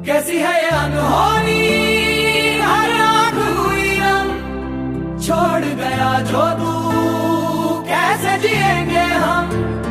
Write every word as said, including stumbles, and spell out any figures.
कैसी है ये अनहोनी, हर आंख हुई नम, छोड़ गया जो तू कैसे जिएंगे हम।